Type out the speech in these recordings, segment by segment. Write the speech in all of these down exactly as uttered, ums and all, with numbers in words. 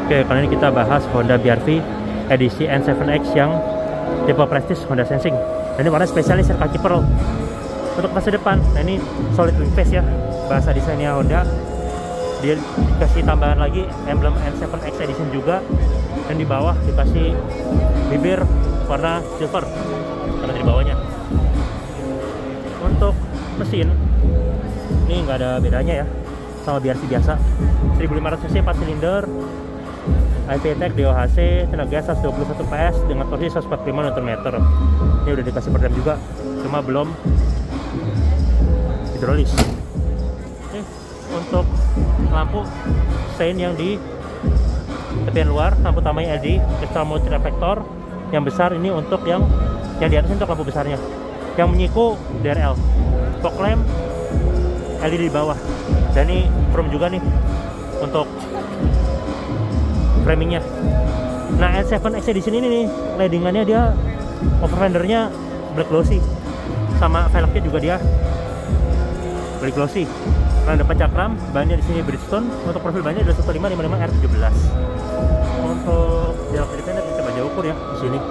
Oke, kali ini kita bahas Honda B R V edisi N tujuh X yang tipe Prestige Honda Sensing. Nah, ini warna spesialis kaki pearl untuk masa depan. Nah, ini solid wing face ya, bahasa desainnya Honda. Dia dikasih tambahan lagi emblem N tujuh X edition juga, dan di bawah dikasih bibir warna silver karena di bawahnya. Untuk mesin ini nggak ada bedanya ya sama B R V biasa. seribu lima ratus cc empat silinder, I P Tech D O H C, tenaga seratus dua puluh satu P S dengan torsi seratus empat puluh lima newton meter. Ini udah dikasih peredam juga, cuma belum hidrolis. Oke, untuk lampu sein yang di tepian luar, lampu utamanya L E D crystal multi reflector yang besar. Ini untuk yang yang di atas untuk lampu besarnya, yang menyiku D R L. Fog lamp L E D di bawah, dan ini chrome juga nih untuk framingnya. Nah, N tujuh X di sini nih leadingannya dia overfendernya black glossy, sama velgnya juga dia black glossy. Nah, depan cakram, bannya di sini Bridgestone. Untuk profil bannya dua satu lima lima lima R tujuh belas. Untuk jarak dari fender kita baca ukur ya di sini.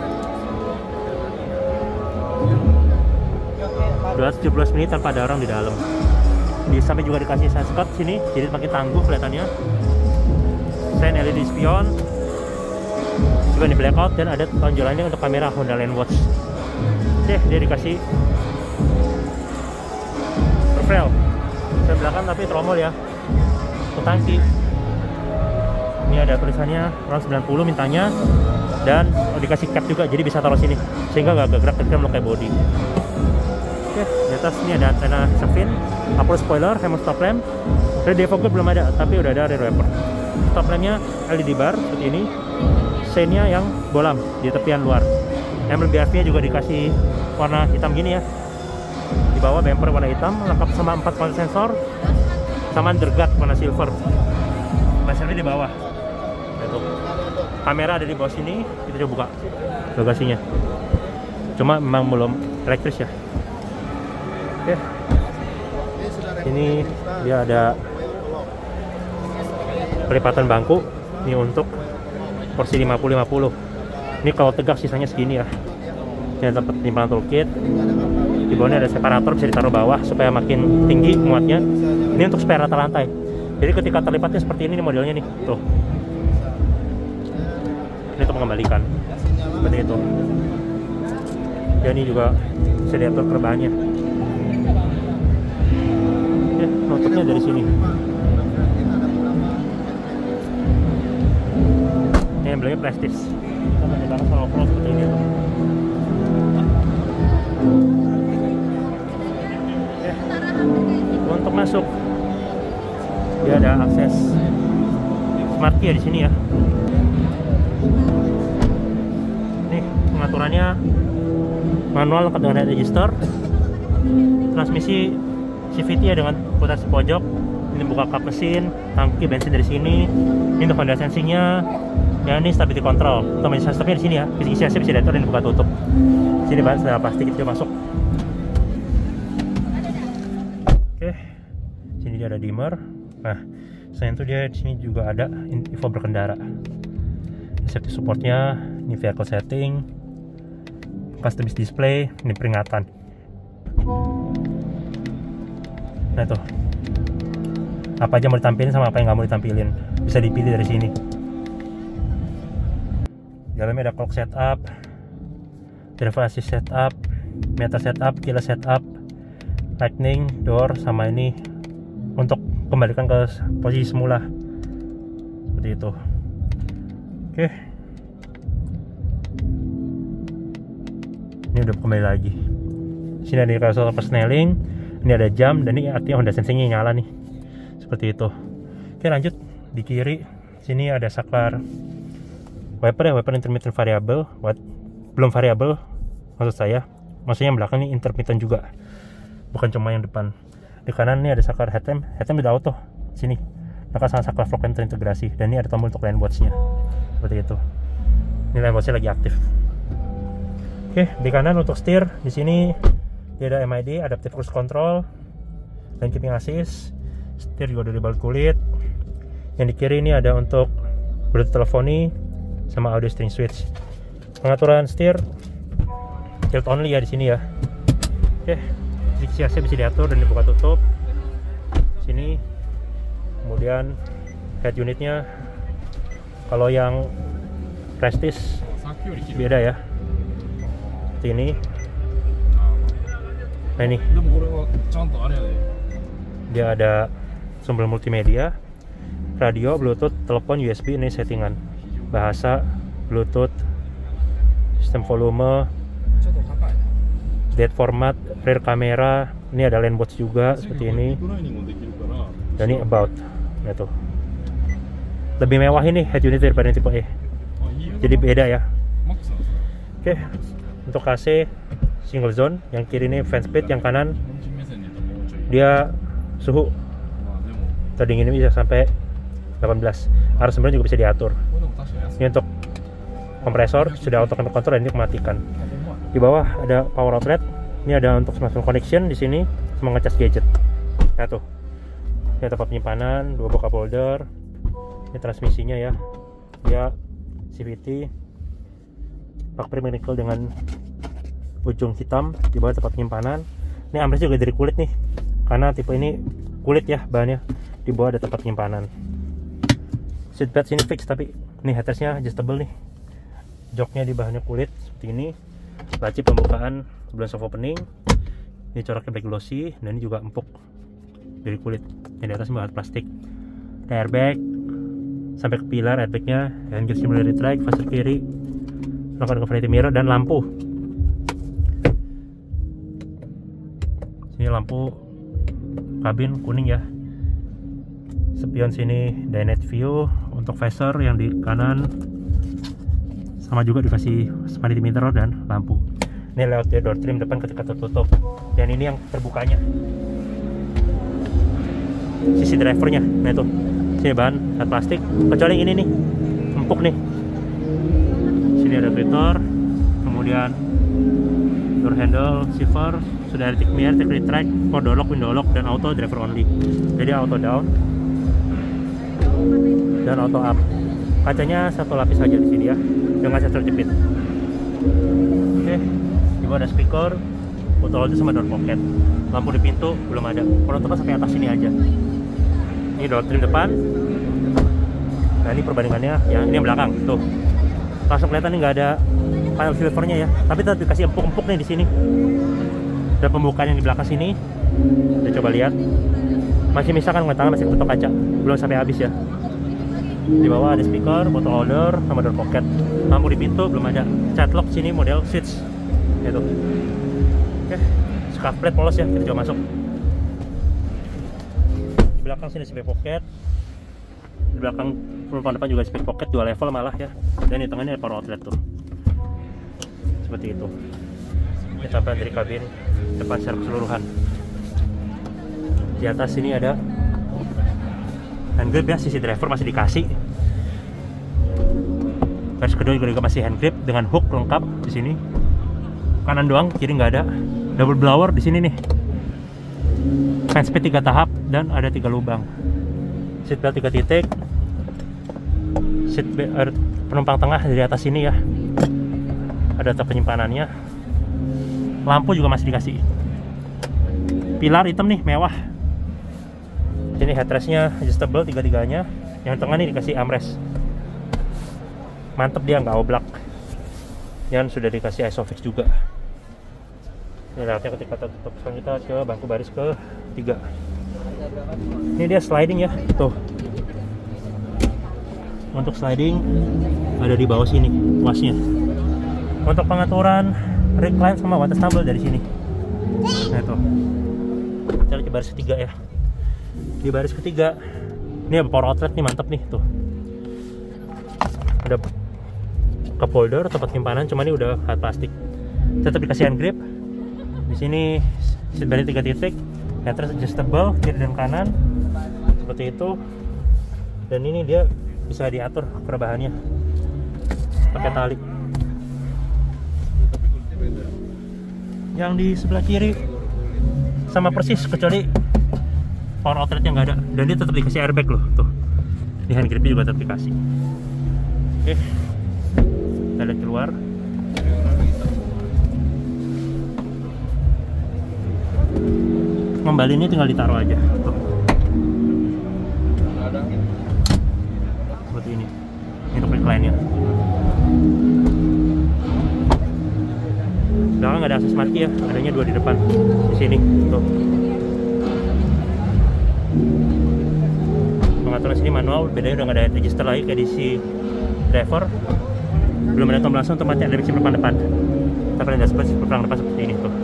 dua ratus tujuh belas mili tanpa ada orang di dalam. Di samping juga dikasih side skirt sini, jadi makin tangguh kelihatannya. Sein L E D spion juga di blackout, dan ada tonjolannya untuk kamera Honda Line Watch. Deh, dia dikasih profile di belakang tapi tromol ya untuk tangki. Ini ada tulisannya orang sembilan puluh mintanya, dan oh, dikasih cap juga jadi bisa taruh sini sehingga gak gerak-gerak melukai bodi. Oke, di atas ini ada antena Sevin, upper spoiler, helm stop lamp. Rear defogger belum ada, tapi udah ada rear wiper. Stop lampnya L E D bar seperti ini. Seinnya yang bolam di tepian luar. Emblem B R V-nya juga dikasih warna hitam gini ya. Di bawah bumper warna hitam, lengkap sama empat panel sensor, sama underguard warna silver. Mesinnya di bawah. Itu. Kamera ada di bawah sini. Kita coba buka bagasinya. Cuma memang belum elektris ya. Oke, ini dia ada pelipatan bangku ini untuk porsi lima puluh lima puluh. Ini kalau tegak sisanya segini ya. Ini dapat penyimpanan toolkit. Di bawahnya ada separator, bisa ditaruh bawah supaya makin tinggi muatnya. Ini untuk supaya rata lantai. Jadi ketika terlipatnya seperti ini nih modelnya nih, tuh. Ini untuk mengembalikan seperti itu. Dan ini juga bisa diatur perubahannya. Nutupnya dari sini. Ini emblemnya Prestige. Kita menggunakan solar flow seperti ini. Oke. Untuk masuk, dia ada akses smart key ya di sini ya. Nih pengaturannya manual lengkap dengan register. Transmisi C V T ya dengan putar pojok. Ini buka kap mesin, tangki bensin dari sini. Ini untuk Honda Sensing-nya. Ya, ini stability control. Untuk mesin stopnya di sini ya. Isi A C bisa diatur dan buka tutup. Sini bahan setelah plastik itu masuk. Oke. Sini dia ada dimmer. Nah, selain itu dia di sini juga ada info berkendara. Safety supportnya, ini vehicle setting, customize display, ini peringatan. Nah tuh, apa aja mau ditampilin sama apa yang nggak mau ditampilin bisa dipilih dari sini. Dalamnya ada clock setup, driver assist setup, meter setup, keyless setup, lightning, door, sama ini untuk kembalikan ke posisi semula seperti itu. Oke, ini udah kembali lagi. Sini ada carousel persneling. Ini ada jam, dan ini artinya Honda Sensing-nya nyala nih. Seperti itu. Oke, lanjut di kiri. Sini ada saklar wiper ya, wiper intermittent variable. What? Belum variable maksud saya. Maksudnya yang belakang ini intermittent juga. Bukan cuma yang depan. Di kanan ini ada saklar headlamp. Headlamp udah auto. Sini. Maka sama saklar fog lamp terintegrasi. Dan ini ada tombol untuk line watch-nya. Seperti itu. Ini line watch-nya lagi aktif. Oke, di kanan untuk setir di sini dia ada M I D, adaptive cruise control, lane keeping assist, setir juga dari baut kulit. Yang di kiri ini ada untuk Bluetooth teleponi, sama audio string switch. Pengaturan setir tilt only ya di sini ya. Oke, sisi A C bisa diatur dan dibuka tutup. Sini, kemudian head unitnya. Kalau yang Prestige beda ya. Seperti ini. Nah ini, dia ada sumber multimedia, radio, Bluetooth, telepon, U S B, ini settingan. Bahasa, Bluetooth, sistem volume, date format, rear kamera, ini ada land watch juga seperti ini. Dan ini about. Nah tuh. Lebih mewah ini head unit daripada tipe E. Jadi beda ya. Oke, untuk A C single zone, yang kiri ini fan speed, yang kanan dia suhu terdingin ini bisa sampai delapan belas. Arus sebenarnya juga bisa diatur. Ini untuk kompresor sudah auto control dan ini mematikan. Di bawah ada power outlet. Ini ada untuk smartphone connection di sini, sama ngecas gadget. Nah tuh, ini tempat penyimpanan, dua buah cup holder. Ini transmisinya ya, dia C V T, bak mechanical dengan ujung hitam. Di bawah tempat penyimpanan. Ini armrest juga dari kulit nih, karena tipe ini kulit ya bahannya. Di bawah ada tempat penyimpanan. Seatbelt sini fix, tapi ini headrestnya adjustable nih. Joknya di bahannya kulit seperti ini. Laci pembukaan sebelum soft opening. Ini coraknya black glossy, dan ini juga empuk dari kulit. Yang di atas bahan plastik. Ada airbag sampai ke pilar, airbagnya, hand gear stimulator track, faster kiri, melakukan vanity mirror, dan lampu. Sini lampu kabin kuning ya. Spion sini dynamic view. Untuk visor yang di kanan sama juga dikasih vanity mirror dan lampu. Ini layout door trim depan ketika tertutup, dan ini yang terbukanya sisi drivernya. Nah itu sini bahan hat plastik, kecuali ini nih empuk nih. Sini ada filter, kemudian door handle silver, sudah ada tick mirror, tick retract, for door lock, window lock, dan auto driver only. Jadi auto down dan auto up. Kacanya satu lapis saja di sini ya, dengan sensor jepit. Oke, di bawah ada speaker, botol holder sama door pocket. Lampu di pintu belum ada, penutupnya sampai atas sini aja. Ini door trim depan. Nah ini perbandingannya, ya ini yang belakang tuh. Langsung kelihatan nih nggak ada panel silvernya ya, tapi tetap dikasih empuk-empuk nih di sini. Dan pembukaan yang di belakang sini, kita coba lihat. Masih misalkan tangan masih ketutup kaca, belum sampai habis ya. Di bawah ada speaker, bottle holder, sama door pocket. Lampu di pintu belum ada. Cat lock sini model switch. Itu. Oke, scarf plate polos ya, kita coba masuk. Di belakang sini spare pocket. Di belakang penumpang depan juga spare pocket dua level malah ya. Dan di tengahnya ada power outlet tuh. Seperti itu. Ini tampilan dari kabin depan secara keseluruhan. Di atas sini ada hand grip ya, sisi driver masih dikasih. Garis kedua juga masih hand grip dengan hook lengkap di sini. Kanan doang, kiri nggak ada. Double blower di sini nih. Fan speed tiga tahap dan ada tiga lubang. Seat belt tiga titik. Seat belt penumpang tengah dari atas sini ya. Ada tempat penyimpanannya. Lampu juga masih dikasih. Pilar hitam nih, mewah. Ini headrestnya adjustable tiga-tiganya. Yang tengah nih dikasih armrest. Mantep dia, nggak oblak. Yang sudah dikasih isofix juga. Ini layoutnya ketika tertutup. Sekarang kita ke bangku baris ke tiga. Ini dia sliding ya, tuh. Untuk sliding ada di bawah sini tuasnya. Untuk pengaturan recline sama water tumble dari sini. Nah itu. Kita ke baris ketiga ya. Di baris ketiga ini ada power outlet nih, mantap nih tuh. Ada cup holder, tempat penyimpanan, cuma ini udah hat plastik. Tetap dikasih hand grip. Di sini seat belt tiga titik, headrest adjustable kiri dan kanan seperti itu. Dan ini dia bisa diatur perubahannya pakai tali. Yang di sebelah kiri sama persis, kecuali power outletnya nggak ada. Dan dia tetap dikasih airbag loh tuh. Di hand gripnya juga tetap dikasih. Oke, kita lihat keluar. Kembali ini tinggal ditaruh aja. Tuh. Seperti ini. Ini untuk recline-nya. Belakang nggak ada akses mati ya, adanya dua di depan. Di sini. Tuh. Pengaturan sini manual, bedanya udah nggak ada register lagi kayak di si driver. Belum ada tombol langsung otomatis, ada chip depan depan. Tapi ada seperti perang depan seperti ini tuh.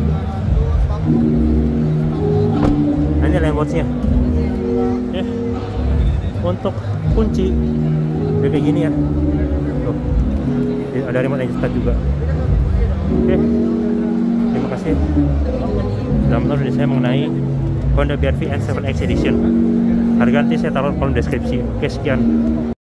Nah, ini lane watch-nya. Oke. Untuk kunci udah kayak gini ya. Tuh. Ada remote engine start juga. Oke. Terima kasih sudah menonton video saya mengenai Honda B R V N tujuh X Edition. Harga nanti saya taruh kolom deskripsi. Oke, sekian.